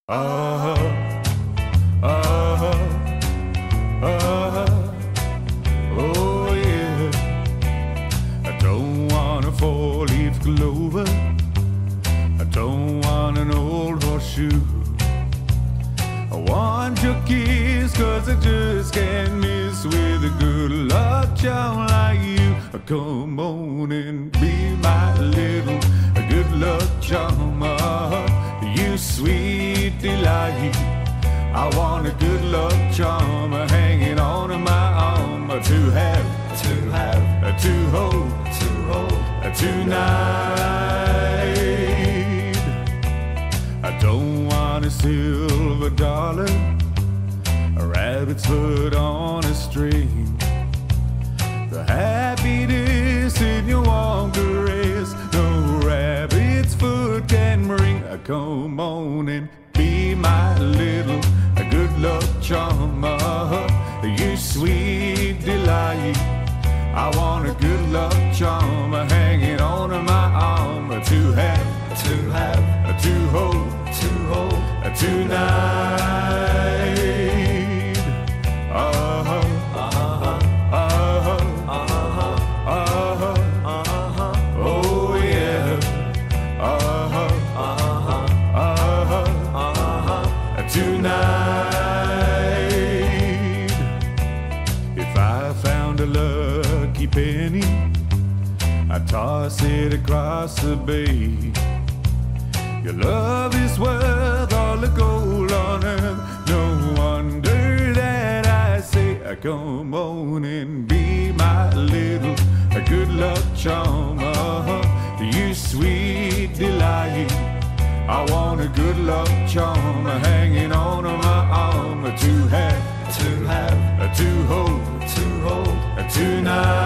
Ah, ah, ah, oh yeah. I don't want a four-leaf clover. I don't want an old horseshoe. I want your kiss, 'cause I just can't miss with a good luck charm like you. Come on and be my little good luck charm. You sweet delight. I want a good luck charm hanging on my arm to have, to hold tonight. I don't want a silver dollar, a rabbit's foot on a string. The happiness in your warm caress, no rabbit's foot can bring. Come on and be my little good luck charm. You sweet delight. I want a good luck charm hanging on my arm to have, to hold tonight. Oh yeah. Tonight. If I found a lucky penny, I'd toss it across the bay. Your love is worth all the gold on earth. No wonder that I say, come on and be my little good luck charm. You sweet delight. I want a good luck charm hanging on my arm to have, to hold tonight.